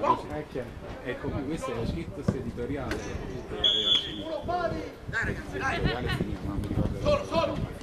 Ecco, questo è scritto editoriale. Dai ragazzi, dai! Editoriale finiva, ma non mi ricordo.